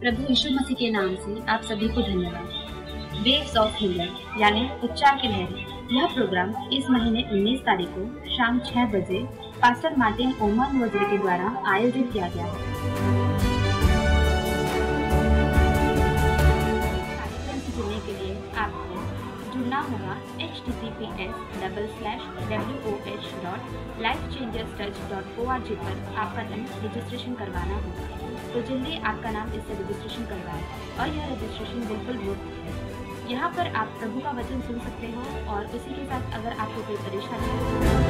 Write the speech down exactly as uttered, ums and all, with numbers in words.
प्रभु यीशु मसीह के नाम से आप सभी को धन्यवाद। वेव्स ऑफ हीलिंग यानी उच्चार की लहरें, यह प्रोग्राम इस महीने उन्नीस तारीख को शाम छह बजे पास्टर मार्टिन ओमान वजरे के द्वारा आयोजित किया गया है। कार्यक्रम से जुड़ने के लिए आपको जुड़ना होगा H T T P S double slash W O H dot life changers touch dot O R G पर आपका नाम रजिस्ट्रेशन करवाना होगा। तो जल्दी आपका नाम इससे रजिस्ट्रेशन करवाएं और यह रजिस्ट्रेशन बिल्कुल मुफ्त है। यहाँ पर आप प्रभु का वचन सुन सकते हो और उसी के साथ अगर आपको कोई परेशानी